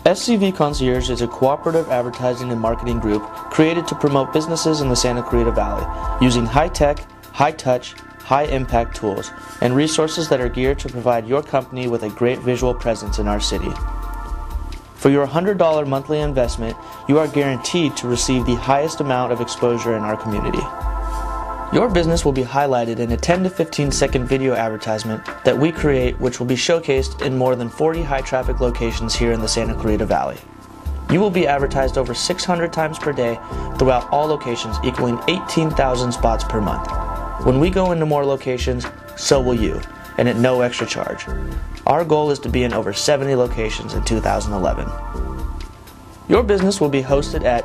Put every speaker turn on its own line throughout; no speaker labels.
SCV Concierge is a cooperative advertising and marketing group created to promote businesses in the Santa Clarita Valley using high-tech, high-touch, high-impact tools and resources that are geared to provide your company with a great visual presence in our city. For your $100 monthly investment, you are guaranteed to receive the highest amount of exposure in our community. Your business will be highlighted in a 10 to 15 second video advertisement that we create, which will be showcased in more than 40 high-traffic locations here in the Santa Clarita Valley. You will be advertised over 600 times per day throughout all locations, equaling 18,000 spots per month. When we go into more locations, so will you, and at no extra charge. Our goal is to be in over 70 locations in 2011. Your business will be hosted at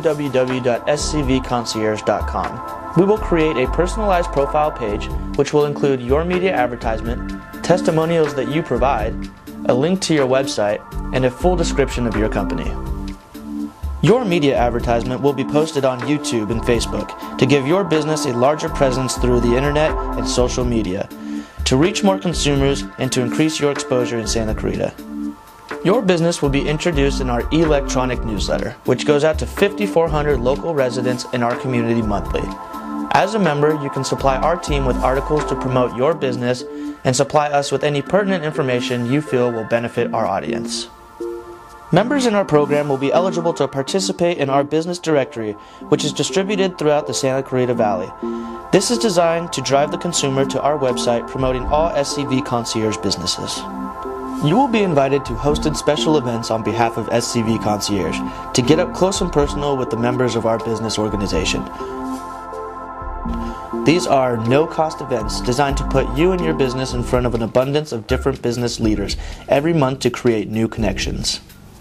www.scvconcierge.com. We will create a personalized profile page which will include your media advertisement, testimonials that you provide, a link to your website, and a full description of your company. Your media advertisement will be posted on YouTube and Facebook to give your business a larger presence through the internet and social media, to reach more consumers and to increase your exposure in Santa Clarita. Your business will be introduced in our electronic newsletter, which goes out to 5,400 local residents in our community monthly. As a member, you can supply our team with articles to promote your business and supply us with any pertinent information you feel will benefit our audience. Members in our program will be eligible to participate in our business directory, which is distributed throughout the Santa Clarita Valley. This is designed to drive the consumer to our website promoting all SCV Concierge businesses. You will be invited to hosted special events on behalf of SCV Concierge to get up close and personal with the members of our business organization. These are no-cost events designed to put you and your business in front of an abundance of different business leaders every month to create new connections.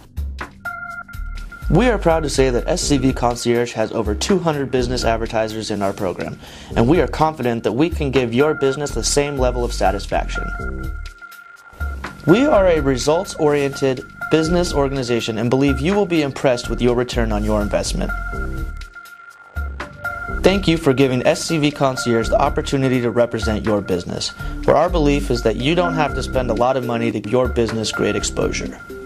We are proud to say that SCV Concierge has over 200 business advertisers in our program, and we are confident that we can give your business the same level of satisfaction. We are a results-oriented business organization and believe you will be impressed with your return on your investment. Thank you for giving SCV Concierge the opportunity to represent your business, where our belief is that you don't have to spend a lot of money to give your business great exposure.